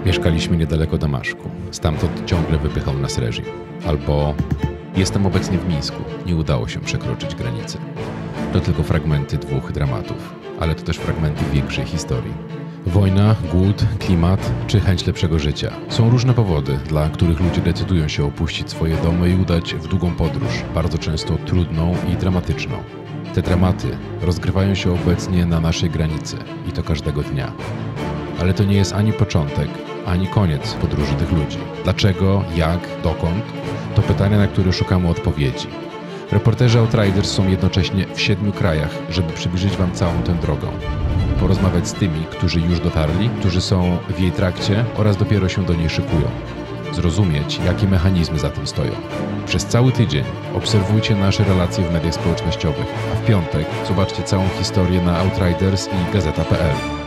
Mieszkaliśmy niedaleko Damaszku. Stamtąd ciągle wypychał nas reżim. Albo jestem obecnie w Mińsku. Nie udało się przekroczyć granicy. To tylko fragmenty dwóch dramatów, ale to też fragmenty większej historii. Wojna, głód, klimat czy chęć lepszego życia. Są różne powody, dla których ludzie decydują się opuścić swoje domy i udać w długą podróż, bardzo często trudną i dramatyczną. Te dramaty rozgrywają się obecnie na naszej granicy i to każdego dnia. Ale to nie jest ani początek, ani koniec podróży tych ludzi. Dlaczego, jak, dokąd? To pytania, na które szukamy odpowiedzi. Reporterzy Outriders są jednocześnie w 7 krajach, żeby przybliżyć Wam całą tę drogę. Porozmawiać z tymi, którzy już dotarli, którzy są w jej trakcie oraz dopiero się do niej szykują. Zrozumieć, jakie mechanizmy za tym stoją. Przez cały tydzień obserwujcie nasze relacje w mediach społecznościowych, a w piątek zobaczcie całą historię na Outriders i Gazeta.pl.